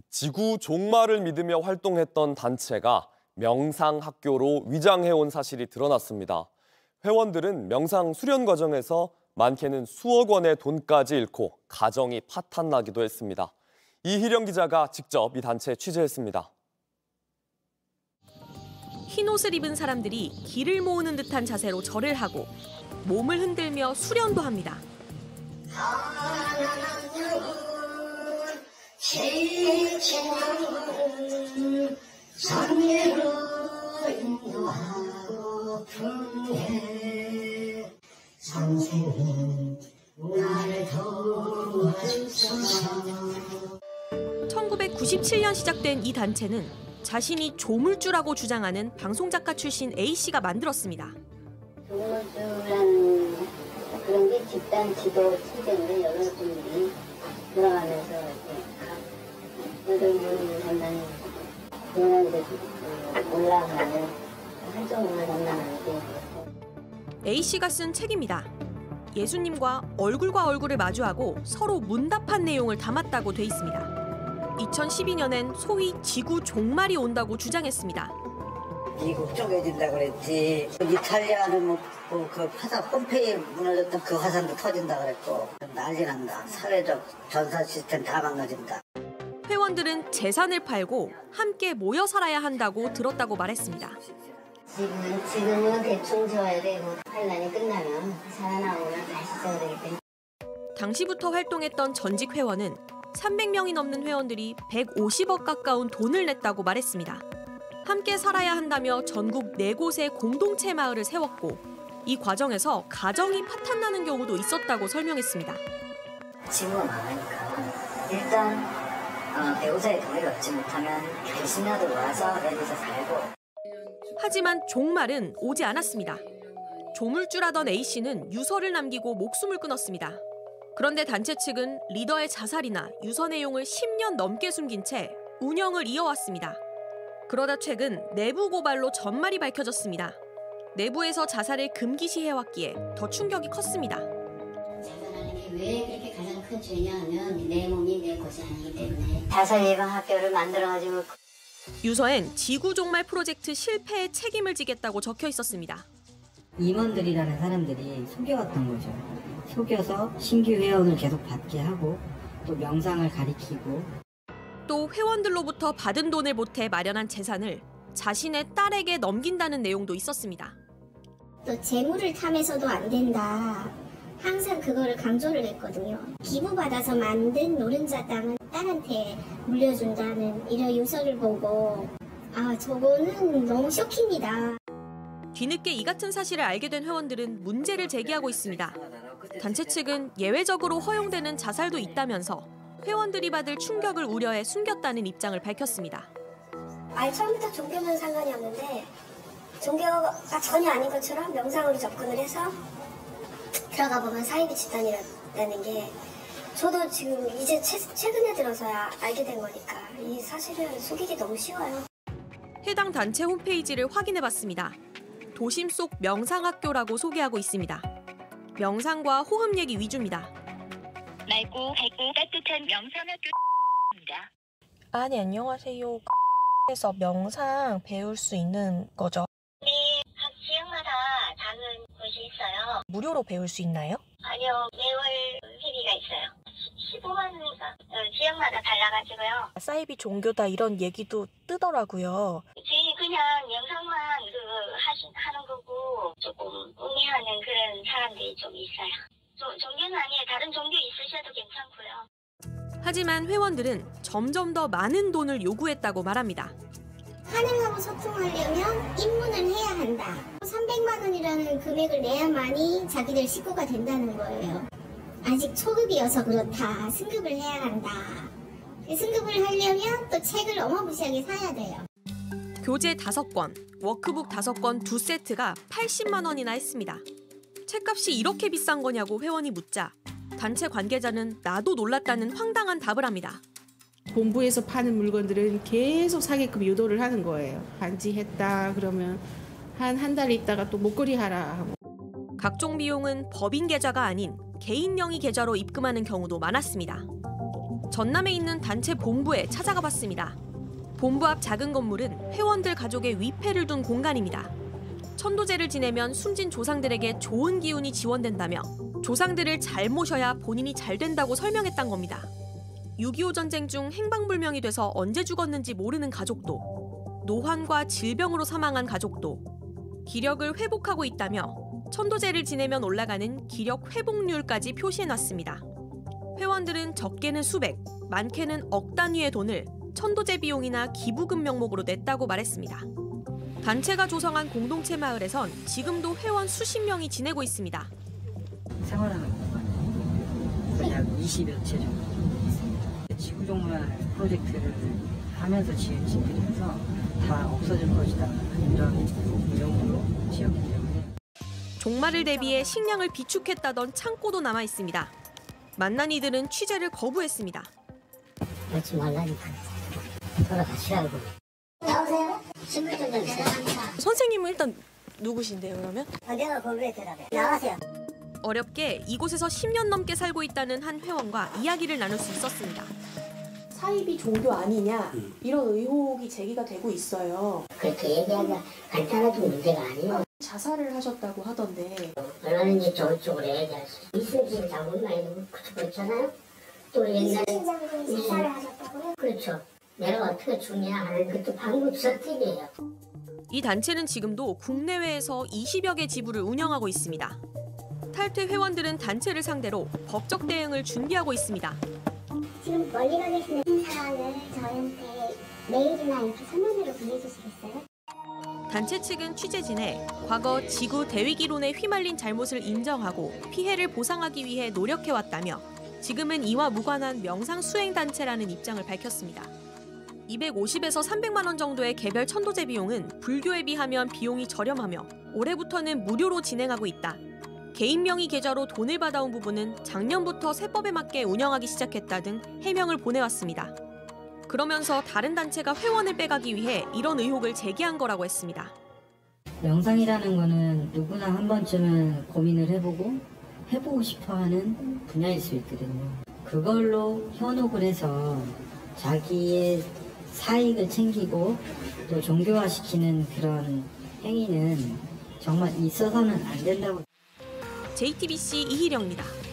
지구 종말을 믿으며 활동했던 단체가 명상학교로 위장해온 사실이 드러났습니다. 회원들은 명상 수련 과정에서 많게는 수억 원의 돈까지 잃고 가정이 파탄나기도 했습니다. 이희령 기자가 직접 이 단체에 취재했습니다. 흰옷을 입은 사람들이 기를 모으는 듯한 자세로 절을 하고 몸을 흔들며 수련도 합니다. 선생님, 나를 도와주소서. 1997년 시작된 이 단체는 자신이 조물주라고 주장하는 방송작가 출신 A씨가 만들었습니다. 조물주라는 그런 게 집단 지도 체제인데 여러 분들이 돌아가면서 이렇게 여덟분 담당이 공연대 올라가는 활동을 담당하는 게 A씨가 쓴 책입니다. 예수님과 얼굴과 얼굴을 마주하고 서로 문답한 내용을 담았다고 돼 있습니다. 2012년엔 소위 지구 종말이 온다고 주장했습니다. 미국 쪼개진다고 그랬지. 이탈리아는 그 화산 폼페이에 무너졌던 그 화산도 터진다 그랬고 난리 난다. 사회적 전산 시스템 다 망가진다. 회원들은 재산을 팔고 함께 모여 살아야 한다고 들었다고 말했습니다. 지금은 대충 지어야 되고 환란이 끝나면 살아나오면 다시 지어야 되기 때문에. 당시부터 활동했던 전직 회원은 300명이 넘는 회원들이 150억 가까운 돈을 냈다고 말했습니다. 함께 살아야 한다며 전국 4곳에 공동체 마을을 세웠고 이 과정에서 가정이 파탄나는 경우도 있었다고 설명했습니다. 지구가 망하니까 일단 배우자의 동의를 얻지 못하면 배신자도 와서 여기서 살고. 하지만 종말은 오지 않았습니다. 조물주라던 A씨는 유서를 남기고 목숨을 끊었습니다. 그런데 단체 측은 리더의 자살이나 유서 내용을 10년 넘게 숨긴 채 운영을 이어왔습니다. 그러다 최근 내부 고발로 전말이 밝혀졌습니다. 내부에서 자살을 금기시해왔기에 더 충격이 컸습니다. 자살하는 게 왜 그렇게 가장 큰 죄냐 하면 내 몸이 내 것이 아니기 때문에 자살 예방 학교를 만들어가지고 유서엔 지구 종말 프로젝트 실패에 책임을 지겠다고 적혀 있었습니다. 임원들이라는 사람들이 속여왔던 거죠. 속여서 신규 회원을 계속 받게 하고 또 명상을 가리키고 또 회원들로부터 받은 돈을 보태 마련한 재산을 자신의 딸에게 넘긴다는 내용도 있었습니다. 또 재물을 탐해서도 안 된다. 항상 그거를 강조를 했거든요. 기부받아서 만든 노른자 땅은 딸한테 물려준다는 이런 유서를 보고 저거는 너무 쇼킹이다. 뒤늦게 이 같은 사실을 알게 된 회원들은 문제를 제기하고 있습니다. 단체 측은 예외적으로 허용되는 자살도 있다면서 회원들이 받을 충격을 우려해 숨겼다는 입장을 밝혔습니다. 처음부터 종교면 상관이 없는데 종교가 전혀 아닌 것처럼 명상으로 접근을 해서 들어가 보면 사이비 집단이라는 게 저도 지금 이제 최근에 들어서야 알게 된 거니까 이 사실을 속이기 너무 쉬워요. 해당 단체 홈페이지를 확인해봤습니다. 도심 속 명상학교라고 소개하고 있습니다. 명상과 호흡 얘기 위주입니다. 맑고 밝고 따뜻한 명상학교입니다. 아니, 안녕하세요. 에서 명상 배울 수 있는 거죠? 네, 각 지역마다 작은 곳이 있어요. 무료로 배울 수 있나요? 아니요, 매월 회비가 있어요. 15만 원인가 지역마다 달라가지고요. 사이비 종교다 이런 얘기도 뜨더라고요. 저희 그냥 명상만 하는 거고 조금 음해하는 그런 사람들이 좀 있어요. 종교는 아니에요. 다른 종교 있으셔도 괜찮고요. 하지만 회원들은 점점 더 많은 돈을 요구했다고 말합니다. 하늘하고 소통하려면 입문을 해야 한다. 300만 원이라는 금액을 내야만이 자기들 식구가 된다는 거예요. 아직 초급이어서 그렇다. 승급을 해야 한다. 승급을 하려면 또 책을 어마무시하게 사야 돼요. 교재 5권, 워크북 5권 2세트가 80만 원이나 했습니다. 책값이 이렇게 비싼 거냐고 회원이 묻자 단체 관계자는 나도 놀랐다는 황당한 답을 합니다. 본부에서 파는 물건들은 계속 사게끔 유도를 하는 거예요. 반지 했다 그러면 한 달 있다가 또 목걸이 하라 하고. 각종 비용은 법인 계좌가 아닌 개인 명의 계좌로 입금하는 경우도 많았습니다. 전남에 있는 단체 본부에 찾아가 봤습니다. 본부 앞 작은 건물은 회원들 가족의 위패를 둔 공간입니다. 천도제를 지내면 숨진 조상들에게 좋은 기운이 지원된다며 조상들을 잘 모셔야 본인이 잘 된다고 설명했단 겁니다. 6.25 전쟁 중 행방불명이 돼서 언제 죽었는지 모르는 가족도, 노환과 질병으로 사망한 가족도 기력을 회복하고 있다며 천도제를 지내면 올라가는 기력 회복률까지 표시해놨습니다. 회원들은 적게는 수백, 많게는 억 단위의 돈을 천도제 비용이나 기부금 명목으로 냈다고 말했습니다. 단체가 조성한 공동체 마을에선 지금도 회원 수십 명이 지내고 있습니다. 생활하는 공간이 약 20여 채 정도 있습니다. 지구종말 프로젝트를 하면서 지은 집들이라서 다 없어질 것이다 이런 내용으로 지었기 때문에 종말을 대비해 식량을 비축했다던 창고도 남아 있습니다. 만난 이들은 취재를 거부했습니다. 그렇지 말라니까 돌아가시라고. 나오세요? 신분 좀 주세요. 선생님은 일단 누구신데요, 그러면? 내가 거기에 대답해. 나가세요. 어렵게 이곳에서 10년 넘게 살고 있다는 한 회원과 이야기를 나눌 수 있었습니다. 사입이 종교 아니냐 이런 의혹이 제기가 되고 있어요. 그렇게 얘기하기가 간단하게 문제가 아니에요. 자살을 하셨다고 하던데 얼마든지 저쪽으로 얘기할 수 있어요. 이승진 장군 말도 그렇잖아요. 또 옛날에 장군이 자살을 하셨다고요? 그렇죠. 내가 어떻게 죽냐 하는 것도 방금 선택이에요. 이 단체는 지금도 국내외에서 20여 개 지부를 운영하고 있습니다. 탈퇴 회원들은 단체를 상대로 법적 대응을 준비하고 있습니다. 지금 멀리 가 계시는 사안을 저희한테 메일이나 이렇게 서면으로 보내주시겠어요? 단체 측은 취재진에 과거 지구 대위기론에 휘말린 잘못을 인정하고 피해를 보상하기 위해 노력해왔다며 지금은 이와 무관한 명상 수행 단체라는 입장을 밝혔습니다. 250에서 300만 원 정도의 개별 천도제 비용은 불교에 비하면 비용이 저렴하며 올해부터는 무료로 진행하고 있다. 개인 명의 계좌로 돈을 받아온 부분은 작년부터 세법에 맞게 운영하기 시작했다 등 해명을 보내왔습니다. 그러면서 다른 단체가 회원을 빼가기 위해 이런 의혹을 제기한 거라고 했습니다. 명상이라는 거는 누구나 한 번쯤은 고민을 해보고 싶어하는 분야일 수 있거든요. 그걸로 현혹을 해서 자기의 사익을 챙기고 또 종교화시키는 그런 행위는 정말 있어서는 안 된다고. JTBC 이희령입니다.